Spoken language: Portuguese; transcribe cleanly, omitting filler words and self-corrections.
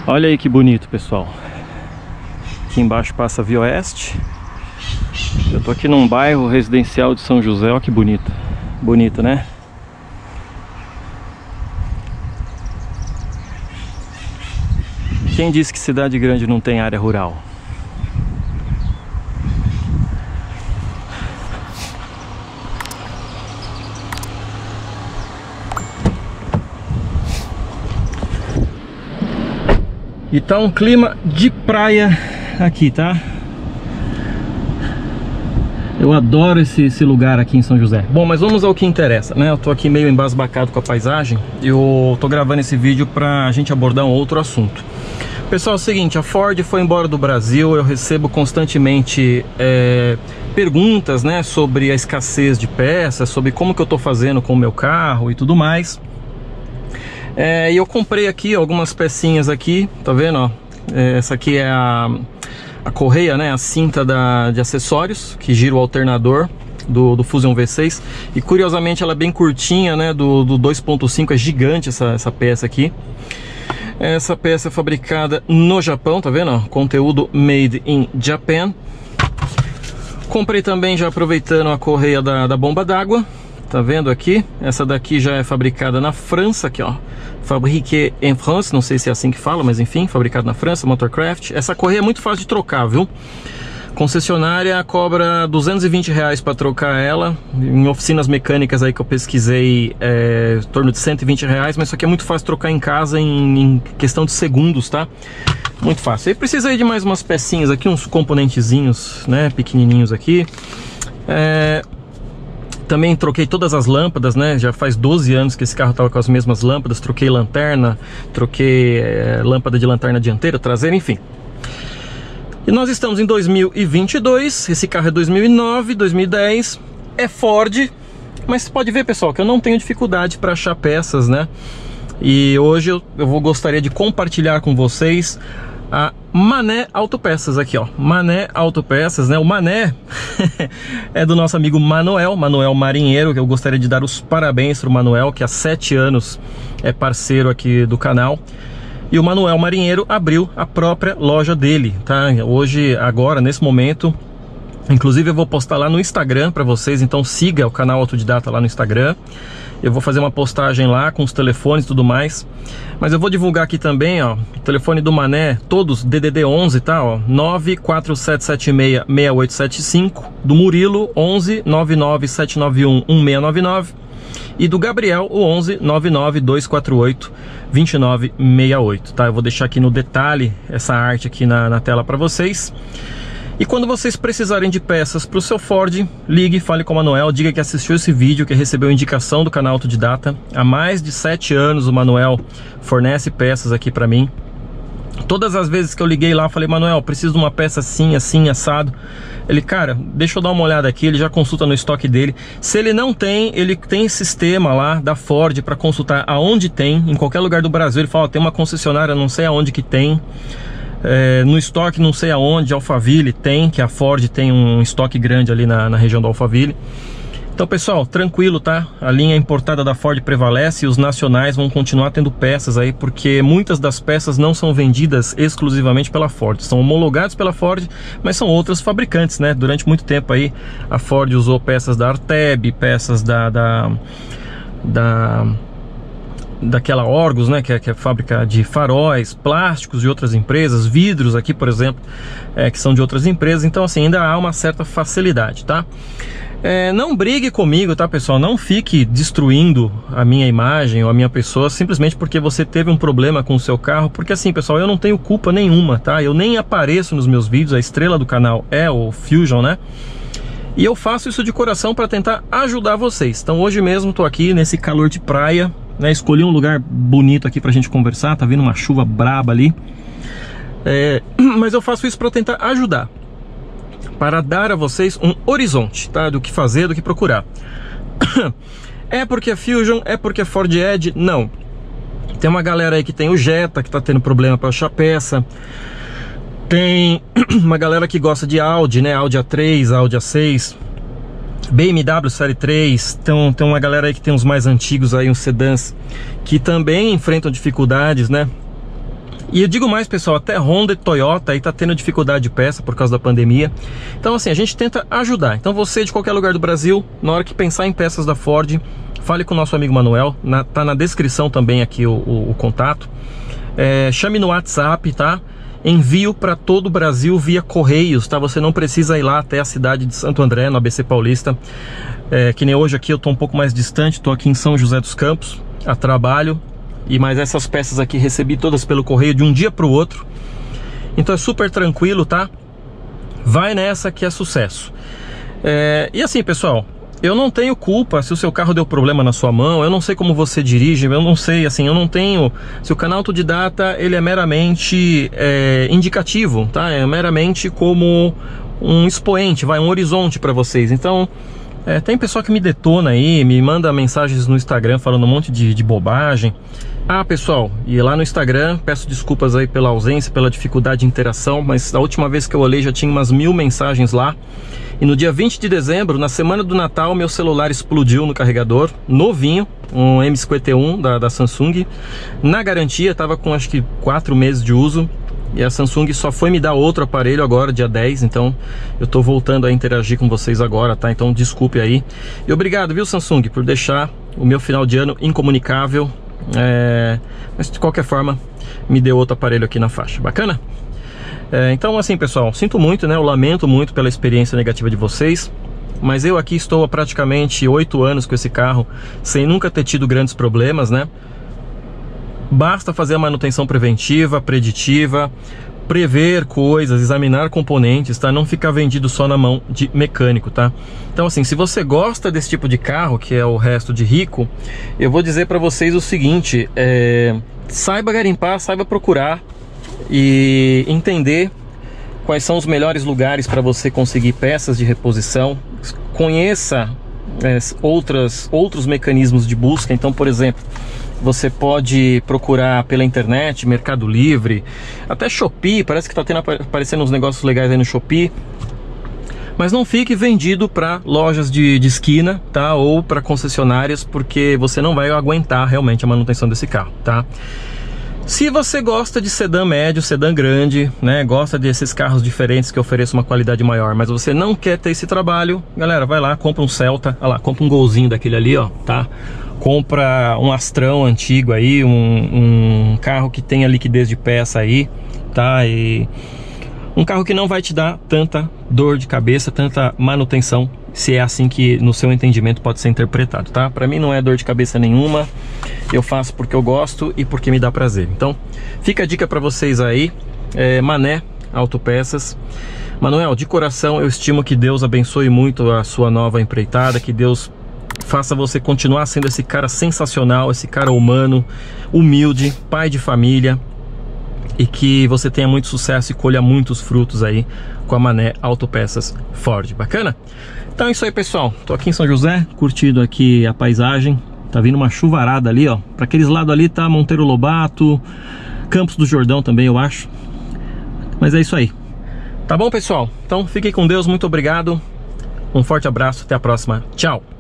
Olha aí que bonito, pessoal. Aqui embaixo passa a Via Oeste. Eu tô aqui num bairro residencial de São José. Olha que bonito. Bonito, né? Quem disse que cidade grande não tem área rural? E tá um clima de praia aqui, tá? Eu adoro esse lugar aqui em São José. Bom, mas vamos ao que interessa, né? Eu tô aqui meio embasbacado com a paisagem. Eu tô gravando esse vídeo pra gente abordar um outro assunto. Pessoal, é o seguinte, a Ford foi embora do Brasil. Eu recebo constantemente perguntas, né, sobre a escassez de peças, sobre como que eu tô fazendo com o meu carro e tudo mais. E eu comprei aqui algumas pecinhas aqui, tá vendo, ó? Essa aqui é a correia, né? A cinta de acessórios que gira o alternador do Fusion V6. E curiosamente ela é bem curtinha, né? Do 2.5, é gigante essa peça aqui. Essa peça é fabricada no Japão, tá vendo, ó? Conteúdo Made in Japan. Comprei também, já aproveitando, a correia da bomba d'água. Tá vendo aqui? Essa daqui já é fabricada na França, aqui ó, Fabriqué en France, não sei se é assim que fala, mas enfim, fabricado na França, Motorcraft. Essa correia é muito fácil de trocar, viu? Concessionária cobra R$220 para trocar ela. Em oficinas mecânicas aí que eu pesquisei, em torno de R$120, mas isso aqui é muito fácil de trocar em casa em questão de segundos, tá? Muito fácil. E precisei de mais umas pecinhas aqui, uns componentezinhos, né, pequenininhos aqui. Também troquei todas as lâmpadas, né? Já faz 12 anos que esse carro estava com as mesmas lâmpadas. Troquei lanterna, troquei lâmpada de lanterna dianteira, traseira, enfim. E nós estamos em 2022. Esse carro é 2009, 2010. É Ford. Mas você pode ver, pessoal, que eu não tenho dificuldade para achar peças, né? E hoje eu gostaria de compartilhar com vocês a Mané Autopeças aqui, ó. Mané Autopeças, né? O Mané é do nosso amigo Manuel Marinheiro, que eu gostaria de dar os parabéns para o Manuel, que há 7 anos é parceiro aqui do canal. E o Manuel Marinheiro abriu a própria loja dele, tá? Hoje, agora, nesse momento, inclusive eu vou postar lá no Instagram para vocês, então siga o canal Autodidata lá no Instagram. Eu vou fazer uma postagem lá com os telefones e tudo mais. Mas eu vou divulgar aqui também, ó, o telefone do Mané, todos DDD 11, tá, ó, 947766875, do Murilo 11 99791 1699 e do Gabriel o 11 99248 2968, tá? Eu vou deixar aqui no detalhe essa arte aqui na tela para vocês. E quando vocês precisarem de peças para o seu Ford, ligue, fale com o Manuel, diga que assistiu esse vídeo, que recebeu indicação do canal Autodidata. Há mais de 7 anos o Manuel fornece peças aqui para mim. Todas as vezes que eu liguei lá, falei, Manuel, preciso de uma peça assim, assim, assado. Ele, cara, deixa eu dar uma olhada aqui, ele já consulta no estoque dele. Se ele não tem, ele tem sistema lá da Ford para consultar aonde tem, em qualquer lugar do Brasil. Ele fala, tem uma concessionária, não sei aonde que tem. No estoque não sei aonde, Alphaville tem, que a Ford tem um estoque grande ali na região do Alphaville. Então, pessoal, tranquilo, tá? A linha importada da Ford prevalece e os nacionais vão continuar tendo peças aí, porque muitas das peças não são vendidas exclusivamente pela Ford, são homologados pela Ford, mas são outros fabricantes, né? Durante muito tempo aí a Ford usou peças da Arteb, peças daquela Orgus, né, que é fábrica de faróis, plásticos de outras empresas, vidros aqui, por exemplo, que são de outras empresas. Então, assim, ainda há uma certa facilidade, tá? Não brigue comigo, tá, pessoal? Não fique destruindo a minha imagem ou a minha pessoa simplesmente porque você teve um problema com o seu carro, porque assim, pessoal, eu não tenho culpa nenhuma, tá? Eu nem apareço nos meus vídeos, a estrela do canal é o Fusion, né? E eu faço isso de coração para tentar ajudar vocês. Então hoje mesmo tô aqui nesse calor de praia, né? Escolhi um lugar bonito aqui pra gente conversar, tá vindo uma chuva braba ali. Mas eu faço isso para tentar ajudar, para dar a vocês um horizonte, tá? Do que fazer, do que procurar. É porque é Fusion, é porque é Ford Edge? Não. Tem uma galera aí que tem o Jetta, que tá tendo problema para achar peça. Tem uma galera que gosta de Audi, né? Audi A3, Audi A6, BMW Série 3. Então, tem uma galera aí que tem uns mais antigos aí, uns sedãs, que também enfrentam dificuldades, né? E eu digo mais, pessoal, até Honda e Toyota aí tá tendo dificuldade de peça por causa da pandemia. Então assim, a gente tenta ajudar. Então você de qualquer lugar do Brasil, na hora que pensar em peças da Ford, fale com o nosso amigo Manuel, tá na descrição também aqui o contato. Chame no WhatsApp, tá? Envio para todo o Brasil via Correios, tá? Você não precisa ir lá até a cidade de Santo André, no ABC Paulista. Que nem hoje aqui eu tô um pouco mais distante, tô aqui em São José dos Campos, a trabalho. E mais essas peças aqui recebi todas pelo correio de um dia para o outro. Então é super tranquilo, tá? Vai nessa que é sucesso. E assim, pessoal, eu não tenho culpa se o seu carro deu problema na sua mão. Eu não sei como você dirige, eu não sei, assim, eu não tenho... Se o canal Autodidata, ele é meramente indicativo, tá? É meramente como um expoente, um horizonte para vocês. Então... tem pessoal que me detona aí, me manda mensagens no Instagram falando um monte de bobagem. Pessoal, e lá no Instagram, peço desculpas aí pela ausência, pela dificuldade de interação, mas a última vez que eu olhei já tinha umas 1000 mensagens lá. E no dia 20 de dezembro, na semana do Natal, meu celular explodiu no carregador, novinho, um M51 da Samsung. Na garantia, tava com acho que 4 meses de uso. E a Samsung só foi me dar outro aparelho agora, dia 10, então eu tô voltando a interagir com vocês agora, tá? Então desculpe aí. E obrigado, viu, Samsung, por deixar o meu final de ano incomunicável. Mas de qualquer forma, me deu outro aparelho aqui na faixa. Bacana? Então assim, pessoal, sinto muito, né? Eu lamento muito pela experiência negativa de vocês. Mas eu aqui estou há praticamente 8 anos com esse carro, sem nunca ter tido grandes problemas, né? Basta fazer a manutenção preventiva, preditiva, prever coisas, examinar componentes, tá? Não ficar vendido só na mão de mecânico, tá? Então assim, se você gosta desse tipo de carro, que é o resto de rico, eu vou dizer para vocês o seguinte, saiba garimpar, saiba procurar e entender quais são os melhores lugares para você conseguir peças de reposição. Conheça outros mecanismos de busca. Então, por exemplo, você pode procurar pela internet, Mercado Livre, até Shopee, parece que está aparecendo uns negócios legais aí no Shopee. Mas não fique vendido para lojas de esquina, tá? Ou para concessionárias, porque você não vai aguentar realmente a manutenção desse carro, tá? Se você gosta de sedã médio, sedã grande, né? Gosta desses carros diferentes que ofereçam uma qualidade maior, mas você não quer ter esse trabalho, galera, vai lá, compra um Celta, olha lá, compra um Golzinho daquele ali, ó, tá? Compra um Astrão antigo aí, um carro que tenha liquidez de peça aí, tá? E um carro que não vai te dar tanta dor de cabeça, tanta manutenção, se é assim que no seu entendimento pode ser interpretado, tá? Pra mim não é dor de cabeça nenhuma, eu faço porque eu gosto e porque me dá prazer. Então, fica a dica pra vocês aí, Mané Autopeças. Manuel, de coração, eu estimo que Deus abençoe muito a sua nova empreitada, que Deus faça você continuar sendo esse cara sensacional, esse cara humano, humilde, pai de família, e que você tenha muito sucesso e colha muitos frutos aí com a Mané Autopeças Ford. Bacana? Então é isso aí, pessoal. Tô aqui em São José, curtindo aqui a paisagem. Tá vindo uma chuvarada ali, ó. Para aqueles lados ali tá Monteiro Lobato, Campos do Jordão também, eu acho. Mas é isso aí. Tá bom, pessoal? Então fiquem com Deus, muito obrigado. Um forte abraço, até a próxima. Tchau!